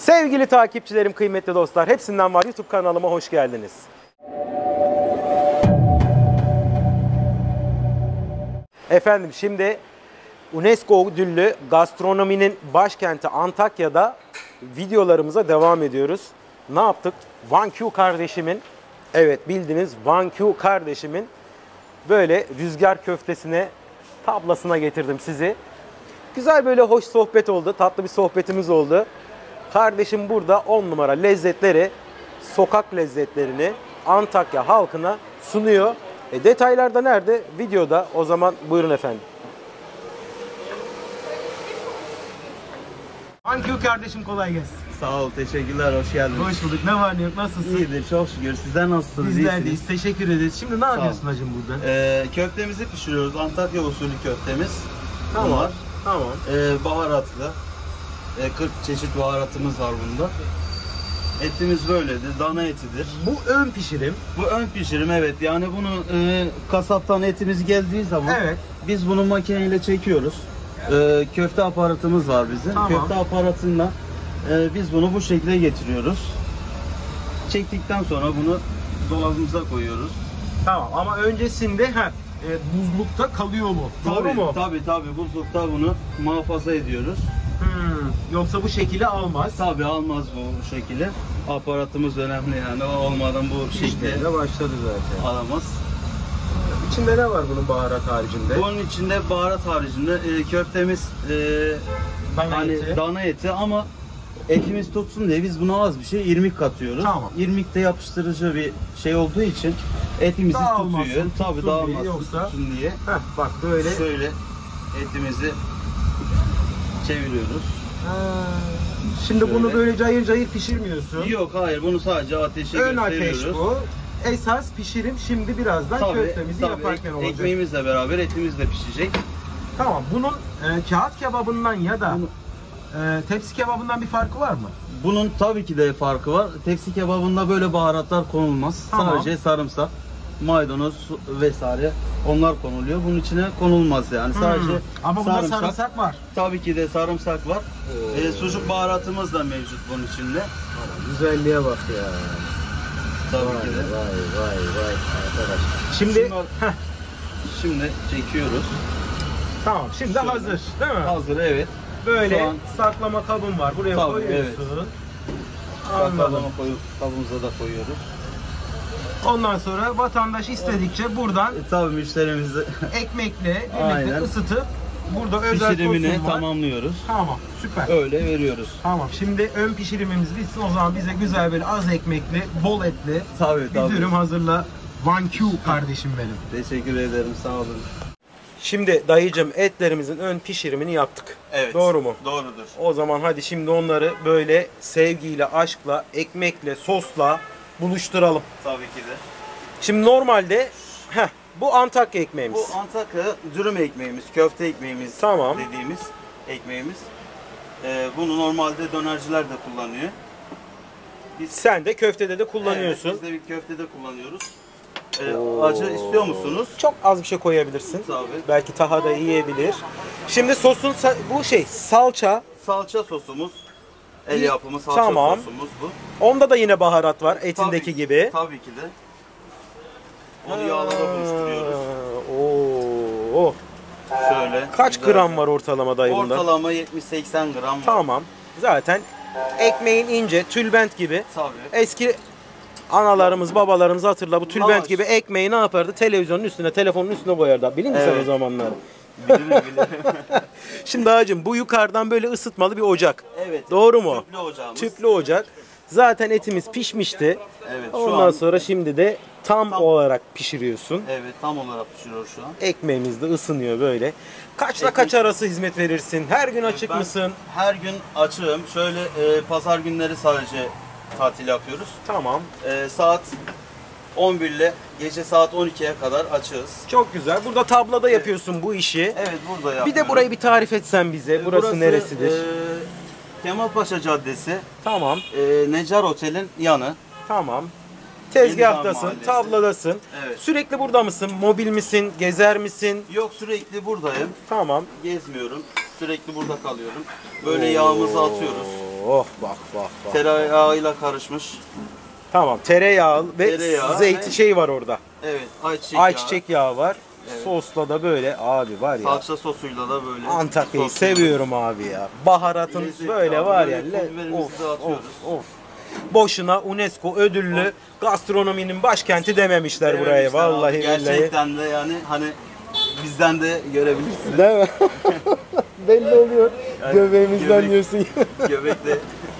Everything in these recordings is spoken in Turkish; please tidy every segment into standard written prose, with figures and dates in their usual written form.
Sevgili takipçilerim, kıymetli dostlar, hepsinden var YouTube kanalıma hoş geldiniz. Efendim şimdi UNESCO ödüllü gastronominin başkenti Antakya'da videolarımıza devam ediyoruz. Ne yaptık? Van Q kardeşimin, evet bildiğiniz Van Q kardeşimin böyle rüzgar köftesine, tablasına getirdim sizi. Güzel böyle hoş sohbet oldu, tatlı bir sohbetimiz oldu. Kardeşim burada 10 numara lezzetleri, sokak lezzetlerini Antakya halkına sunuyor. Detaylar da nerede? Videoda. O zaman buyurun efendim. Van Q kardeşim, kolay gelsin. Sağ ol, teşekkürler, hoş geldiniz. Hoş bulduk. Ne var ne yok, nasılsın? İyidir, çok şükür. Sizler nasılsınız? Bizler deyiz, teşekkür ederiz. Şimdi ne yapıyorsun hacım burada? Köftemizi pişiriyoruz. Antakya usulü köftemiz. Tamam. Bunlar. Tamam. Baharatlı. 40 çeşit baharatımız var bunda. Etimiz böyledir, dana etidir. Bu ön pişirim. Bu ön pişirim, evet. Yani bunu kasaptan etimiz geldiği zaman Evet. biz bunu makineyle çekiyoruz. Köfte aparatımız var bizim. Tamam. Köfte aparatıyla biz bunu bu şekilde getiriyoruz. Çektikten sonra bunu dolabımıza koyuyoruz. Tamam ama öncesinde buzlukta kalıyor mu? Doğru mu? Tabii buzlukta bunu muhafaza ediyoruz. Yoksa bu şekilde almaz. Tabii almaz bu şekilde. Aparatımız önemli yani, o olmadan bu şekilde başladı zaten. alamaz. İçinde ne var bunun baharat haricinde? Bunun içinde baharat haricinde köftemiz dana eti ama etimiz tutsun diye biz buna az bir şey irmik katıyoruz. Tamam. İrmik de yapıştırıcı bir şey olduğu için etimizi Dağılmasın, tutuyor. Tabii dağılmasın, yoksa tutsun diye. Bak böyle. Şöyle etimizi çeviriyoruz. Şimdi Şöyle. bunu böyle cayır cayır pişirmiyorsun. Yok, hayır, bunu sadece ateşe Ön gösteriyoruz. ateş bu. Esas pişirim şimdi birazdan köftemizi yaparken olacak. Ekmeğimizle beraber etimiz de pişecek. Tamam. Bunun kağıt kebabından ya da tepsi kebabından bir farkı var mı? Bunun tabii ki de farkı var. Tepsi kebabında böyle baharatlar konulmaz. Tamam. Sadece sarımsak, maydanoz vesaire onlar konuluyor. Bunun içine konulmaz yani. Sadece ama bunda sarımsak var. Tabii ki de sarımsak var. Sucuk baharatımız da mevcut bunun içinde. Güzelliğe bak ya. Tabii ki de. Vay arkadaş. Şimdi çekiyoruz. Tamam, şimdi Şöyle. hazır değil mi? Hazır, evet. Böyle Şu an saklama kabın var. Buraya Tabii, koyuyorsun. saklama Anladım. kabımıza da koyuyoruz. Ondan sonra vatandaş istedikçe buradan Tabii müşterimizi ekmekle birlikte Aynen. ısıtıp burada özel pişirimini sosum var. tamamlıyoruz. Tamam, süper. Öyle veriyoruz. Tamam, şimdi ön pişirimimiz bitsin. O zaman bize güzel böyle az ekmekli, bol etli Tabii. bir dürüm hazırla. Van Q kardeşim benim. Teşekkür ederim, sağ olun. Şimdi dayıcım, etlerimizin ön pişirimini yaptık. Evet. Doğru mu? Doğrudur. O zaman hadi şimdi onları böyle sevgiyle, aşkla, ekmekle, sosla buluşturalım. Tabii ki de. Şimdi normalde bu Antakya ekmeğimiz. Bu Antakya dürüm ekmeğimiz, köfte ekmeğimiz Tamam. dediğimiz ekmeğimiz. Bunu normalde dönerciler de kullanıyor. Sen de köftede de kullanıyorsun. Evet, biz de bir köftede kullanıyoruz. Acı istiyor musunuz? Çok az bir şey koyabilirsin. Tabii. Belki Taha da yiyebilir. Şimdi sosun bu salça. Salça sosumuz. El yapımı salça Tamam. sosumuz bu. Onda da yine baharat var etindeki gibi. Tabii ki de. Onu yağla da buluşturuyoruz. Oo. Şöyle. Kaç güzel. gram var ortalama dayı bunda? Ortalama 70-80 gram var. Tamam. Zaten ekmeğin ince, tülbent gibi. Tabii. Eski analarımız, babalarımız hatırla, bu tülbent Lavaş. gibi ekmeği ne yapardı? Televizyonun üstüne, telefonun üstüne koyardı. Bilin mi sen o Evet. zamanları? Bilirim. Şimdi hacım, bu yukarıdan böyle ısıtmalı bir ocak. Evet. Doğru mu? Tüplü ocağımız. Tüplü ocak. Zaten etimiz pişmişti. Evet. Şu Ondan an, sonra şimdi de tam olarak pişiriyorsun. evet, tam olarak pişiriyor şu an. Ekmeğimiz de ısınıyor böyle. Kaçla kaç arası hizmet verirsin? Her gün açık Ben mısın? her gün açığım. Şöyle pazar günleri sadece tatil yapıyoruz. Tamam. Saat 11 ile gece saat 12'ye kadar açığız. Çok güzel. Burada tablada yapıyorsun bu işi. Evet, burada yapıyorum. Bir de burayı bir tarif etsen bize. Burası neresidir? Kemalpaşa Caddesi. Tamam. Necar Otel'in yanı. Tamam. Tezgahtasın, Mahallesi. tabladasın. Evet. Sürekli burada mısın? Mobil misin? Gezer misin? Yok, sürekli buradayım. Tamam. Gezmiyorum. Sürekli burada kalıyorum. Böyle yağımızı atıyoruz. Oh bak bak bak. Tereyağıyla karışmış. Tamam, tereyağı ve Tereyağı zeytin ve- şey var orada. Evet, Ayçiçek yağı var. Evet. Sosla da böyle abi var ya. Salça sosuyla da böyle. Antakya'yı sos seviyorum abi ya. Baharatın Lezzetli böyle abi, var böyle ya. pul biberimizi de atıyoruz. Of. Boşuna UNESCO ödüllü gastronominin başkenti dememişler buraya. Dememişler abi. Vallahi billahi. Gerçekten de yani hani bizden de görebilirsiniz. Değil mi? Belli oluyor. Yani Göbeğimizden göbek- yiyorsun. Göbekte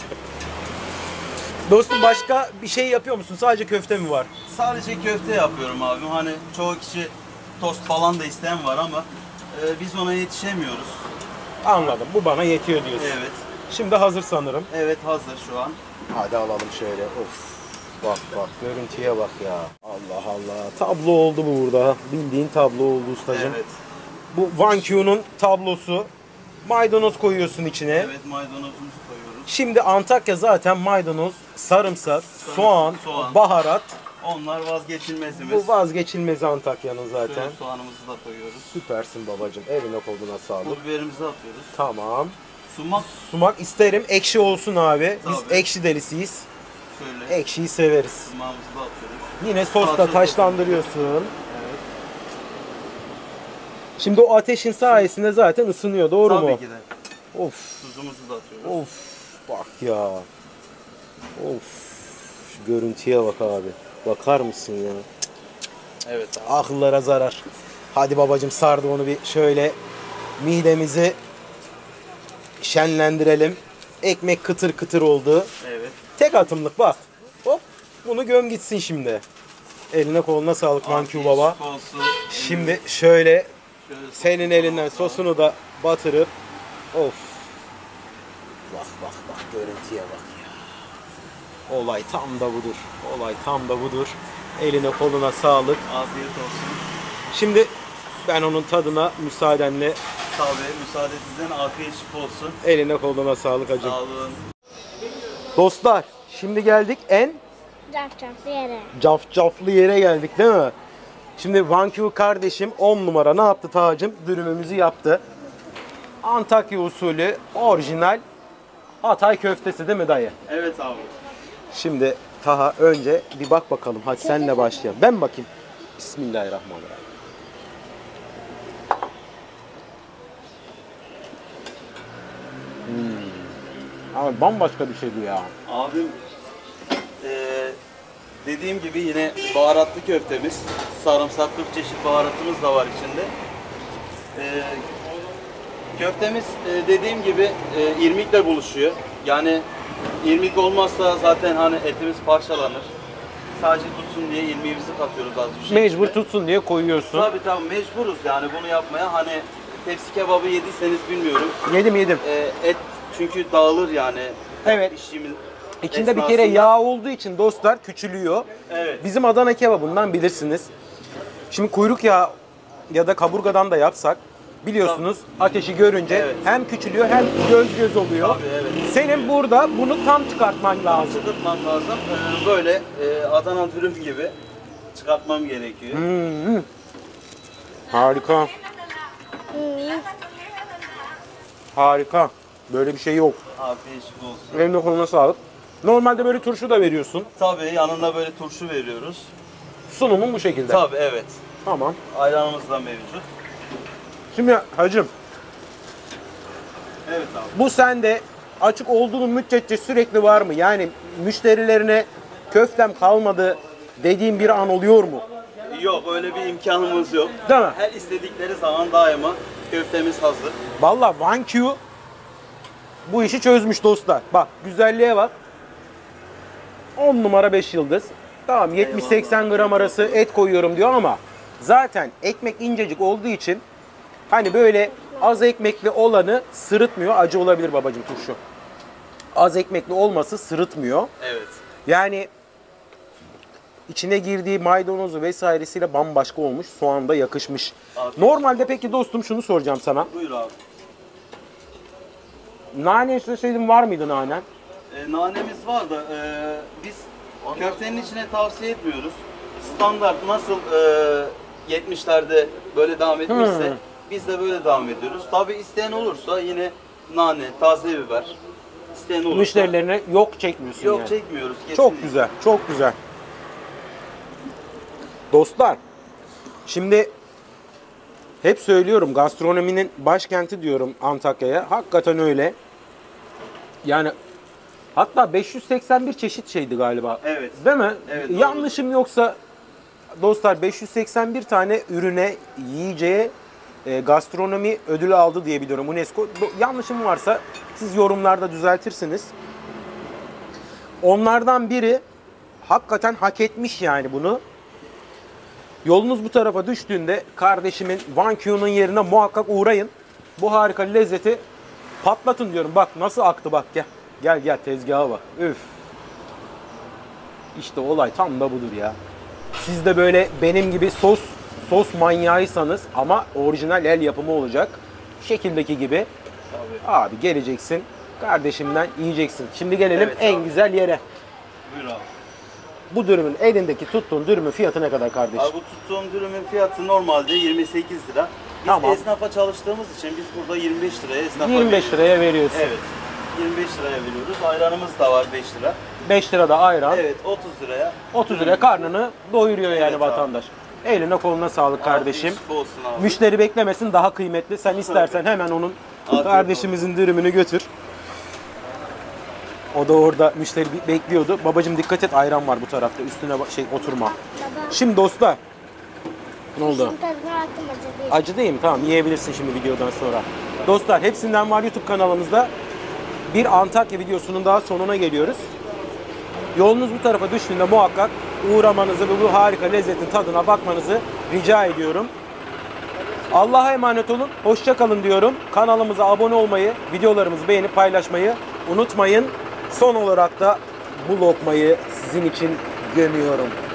Dostum başka bir şey yapıyor musun? Sadece köfte mi var? sadece köfte yapıyorum abi. Hani çoğu kişi tost falan da isteyen var ama biz ona yetişemiyoruz. Anladım. Bu bana yetiyor diyorsun. Evet. Şimdi hazır sanırım. Evet, hazır şu an. Hadi alalım şöyle. Of. Bak bak görüntüye bak ya. Allah Allah. Tablo oldu bu burada. Bildiğin tablo oldu ustacığım. Evet. Bu Vankyu'nun tablosu. Maydanoz koyuyorsun içine. Evet, maydanozumuzu koyuyoruz. Şimdi Antakya zaten maydanoz, sarımsak, soğan, baharat. Onlar vazgeçilmezimiz. Bu vazgeçilmezi Antakya'nın zaten. Şöyle soğanımızı da koyuyoruz. Süpersin babacığım. Eline koluna sağlık. Pul biberimizi atıyoruz. Tamam. Sumak Sumak isterim. Ekşi olsun abi. Biz Tabii. ekşi delisiyiz. şöyle. Ekşiyi severiz. Sumağımızı da atıyoruz. Yine sosla Salça taşlandırıyorsun. Evet. Şimdi o ateşin sayesinde zaten ısınıyor. Doğru mu? Tabii ki de. Of. Tuzumuzu da atıyoruz. Of. Bak ya. Of. Şu görüntüye bak abi. Bakar mısın ya? Evet abi. Akıllara zarar. Hadi babacım sardı onu bir şöyle midemizi şenlendirelim. Ekmek kıtır kıtır oldu. Evet. Tek atımlık bak. Hop. Bunu göm gitsin şimdi. Eline koluna sağlık Vankyu Afiyet baba. olsun. Şimdi şöyle Şöyle senin sosunu elinden alalım. sosunu da batırıp of. Bak bak bak görüntüye bak ya. Olay tam da budur. Olay tam da budur. Eline koluna sağlık. Afiyet olsun. Şimdi ben onun tadına müsaadenle Tabii, müsaade sizden afiyet şifa olsun. eline koluna sağlık hacım. Sağ olun. Dostlar şimdi geldik en Cafcaflı yere. cafcaflı yere geldik değil mi? Şimdi Vankyu kardeşim 10 numara ne yaptı Tacım? Dürümümüzü yaptı. Antakya usulü orijinal Hatay köftesi değil mi dayı? Evet abi. Şimdi Taha önce bir bak bakalım. Hadi senle başlayalım. Ben bakayım. Bismillahirrahmanirrahim. Abi bambaşka bir şey bu ya. Abim dediğim gibi yine baharatlı köftemiz. Sarımsak 40 çeşit baharatımız da var içinde. Köftemiz dediğim gibi irmikle buluşuyor. Yani irmik olmazsa zaten hani etimiz parçalanır. Sadece tutsun diye irmiğimizi katıyoruz az bir şey. Mecbur tutsun diye koyuyorsun. Tabii tabii mecburuz yani bunu yapmaya. Hani tepsi kebabı yediyseniz bilmiyorum. Yedim. Et çünkü dağılır yani. Evet. İşimiz İçinde bir kere esnasında. yağ olduğu için dostlar küçülüyor. Evet. Bizim Adana kebabından bilirsiniz. Şimdi kuyruk yağı ya da kaburgadan da yapsak biliyorsunuz ateşi görünce Evet. hem küçülüyor hem göz oluyor. Tabii, evet. Senin burada bunu tam çıkartman lazım. Çıkartmam lazım. Böyle Adana dürüm gibi çıkartmam gerekiyor. Harika. Harika. Böyle bir şey yok. Afiyet olsun. Eline koluna sağlık. Normalde böyle turşu da veriyorsun. Tabii yanında böyle turşu veriyoruz. Sunumun bu şekilde. Tabii evet. Tamam. Ayranımız da mevcut. Şimdi hacım Evet abi. bu sende açık olduğun müddetçe sürekli var mı? Yani müşterilerine köftem kalmadı dediğin bir an oluyor mu? Yok öyle bir imkanımız yok. Değil mi? Her istedikleri zaman daima köftemiz hazır. Vallahi Vankyu bu işi çözmüş dostlar. Bak güzelliğe bak. 10 numara 5 yıldız. Tamam 70-80 gram arası et koyuyorum diyor ama zaten ekmek incecik olduğu için hani böyle az ekmekli olanı sırıtmıyor. Acı olabilir babacığım turşu. Az ekmekli olması sırıtmıyor. Evet. Yani içine girdiği maydanozu vesairesiyle bambaşka olmuş. Soğan da yakışmış. Afiyet. Normalde peki dostum şunu soracağım sana. Buyur abi. Nane isteseydin var mıydı nanen? Nanemiz var da biz köftenin içine tavsiye etmiyoruz. Standart nasıl 70'lerde böyle devam etmişse biz de böyle devam ediyoruz. Tabi isteyen olursa yine nane, taze biber İsteyen olursa. Müşterilerine yok çekmiyorsun Yok yani. çekmiyoruz. Kesinlikle. Çok güzel, çok güzel. Dostlar, şimdi hep söylüyorum gastronominin başkenti diyorum Antakya'ya. Hakikaten öyle. Yani hatta 581 çeşit şeydi galiba. Evet. Değil mi? Evet, Yanlışım yoksa dostlar 581 tane ürüne, yiyeceğe gastronomi ödülü aldı diye biliyorum UNESCO. Yanlışım varsa siz yorumlarda düzeltirsiniz. Onlardan biri hakikaten hak etmiş yani bunu. Yolunuz bu tarafa düştüğünde kardeşimin Wankyu'nun yerine muhakkak uğrayın. Bu harika lezzeti patlatın diyorum. Bak nasıl aktı bak gel. Gel tezgaha bak. Üf. İşte olay tam da budur ya. Siz de böyle benim gibi sos manyağıysanız ama orijinal el yapımı olacak. Şekildeki gibi. Tabii. Abi geleceksin. Kardeşimden yiyeceksin. Şimdi gelelim Evet, en abi. güzel yere. Buyur abi. Bu dürümün elindeki tuttuğun dürümün fiyatı ne kadar kardeşim? Abi bu tuttuğum dürümün fiyatı normalde 28 lira. Biz Tamam. esnafa çalıştığımız için biz burada 25 liraya esnafa 25 veriyoruz. liraya veriyorsun. Evet. 25 liraya veriyoruz. Ayranımız da var 5 lira. 5 lira da ayran. Evet 30 liraya. 30 liraya karnını doyuruyor yani Evet vatandaş. Eline koluna sağlık kardeşim. Afiyet olsun abi. Müşteri beklemesin daha kıymetli. Sen istersen hemen onun Afiyet kardeşimizin dürümünü götür. O da orada müşteri bekliyordu. Babacım dikkat et ayran var bu tarafta. Üstüne oturma. Baba. Şimdi dostlar. Ne oldu? Şunun tadına baktım acı değil. Acı değil mi? Tamam yiyebilirsin şimdi videodan sonra. Dostlar hepsinden var YouTube kanalımızda. Bir Antakya videosunun daha sonuna geliyoruz. Yolunuz bu tarafa düştüğünde muhakkak uğramanızı ve bu harika lezzetin tadına bakmanızı rica ediyorum. Allah'a emanet olun. Hoşça kalın diyorum. Kanalımıza abone olmayı, videolarımızı beğenip paylaşmayı unutmayın. Son olarak da bu lokmayı sizin için gömüyorum.